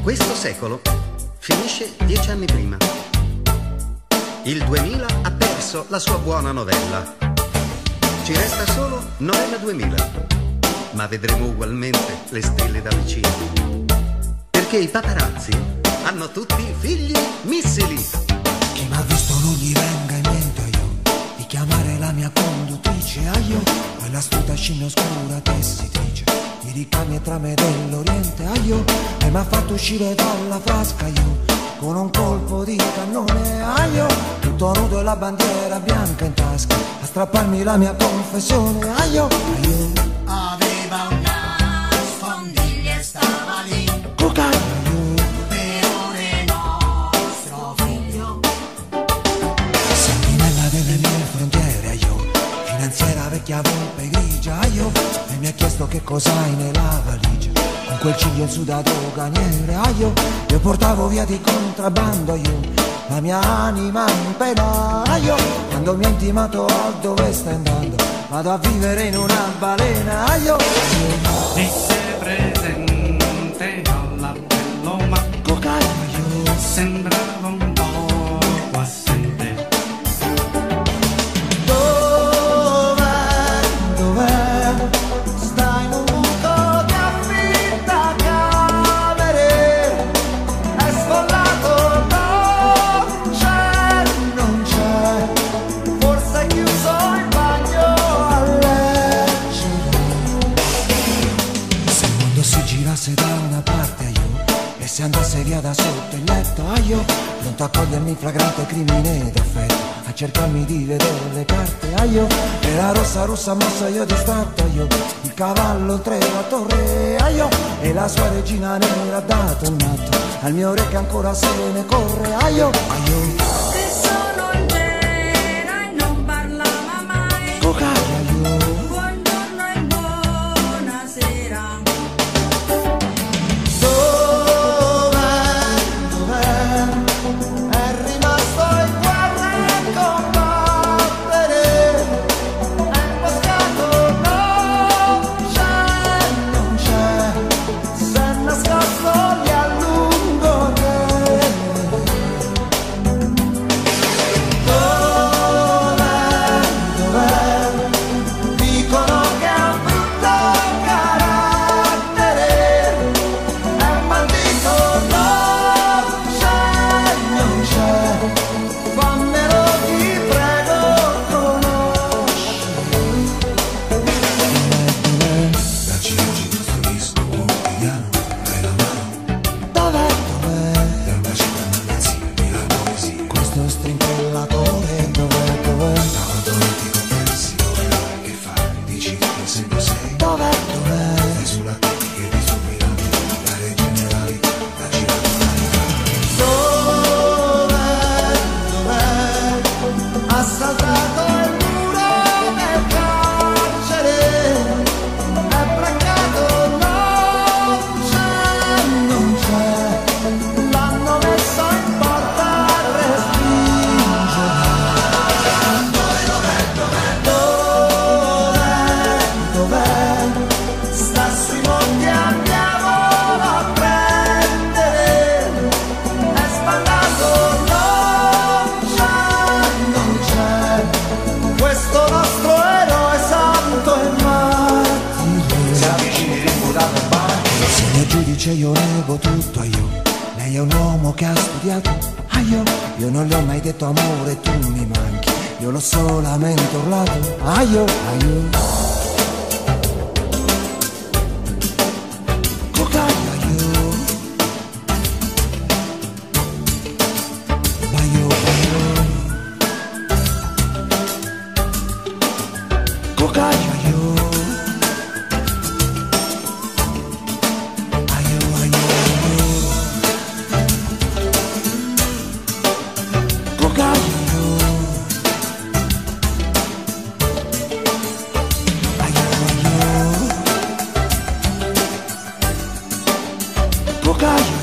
Questo secolo finisce 10 anni prima. Il 2000 ha perso la sua buona novella. Ci resta solo Novella 2000, ma vedremo ugualmente le stelle da vicino. Perché i paparazzi hanno tutti figli missili. Chi m'ha visto non gli venga in mente di chiamare la mia conduttrice quella astuta scimmia oscura tessitrice di ricami e trame dell'Oriente e m'ha fatto uscire dalla frasca con un colpo di cannone tutto nudo e la bandiera bianca in tasca a strapparmi la mia confessione aveva una spondiglia e stava lì per ore nostro figlio. Sentinella delle mie frontiere finanziera vecchia volpe grigia e mi ha chiesto che cos'hai nella valigia con quel ciglio in su da doganiere io portavo via di contrabbando la mia anima in pena quando mi ha intimato dove stai andando vado a vivere in una balena Disse presente all'appello ma sembrava un po' assente. Dov'è? Stai in un buco di affitta camere è sfollato, non c'è forse è chiuso il bagno a leggere. Se il mondo si girasse da una parte e se andasse via da sotto il letto pronto a cogliermi flagrante crimine d'affetto a cercarmi di vedere le carte era rossa mossa io distratto il cavallo oltre la torre e la sua regina nera ha dato un atto al mio re che ancora se ne corre Se solo c'era e non parlava mai. Buongiorno e buonasera. Dov'è? È rimasto in guerra a combattere è imboscato, non c'è se è nascosto lì a lungo Dov'è? Dicono che ha brutto carattere è bandito, non c'è fammelo ti prego conosci Dacci oggi questo disco quotidiano, dai la mano, Dov'è? dai un bacio al magazzino di la poesia. Questo strimpellatore dov'è? Da quanto non ti confessi, dove l'ora che fai, dici che sempre sei. Dov'è? Stai sulla tecnica di superare, dare generali, da girare Dov'è? Ha saltato il muro del carcere è brancato, non c'è l'hanno messo in porta a respingere Dov'è? Sta sui monti andiamolo a prendere è sbandato, non c'è questo nostro eroe santo e martire si avvicini l'imputato al banco. signor giudice io nego tutto lei è un uomo che ha studiato io non le ho mai detto amore tu mi manchi io l'ho solamente urlato Cocayo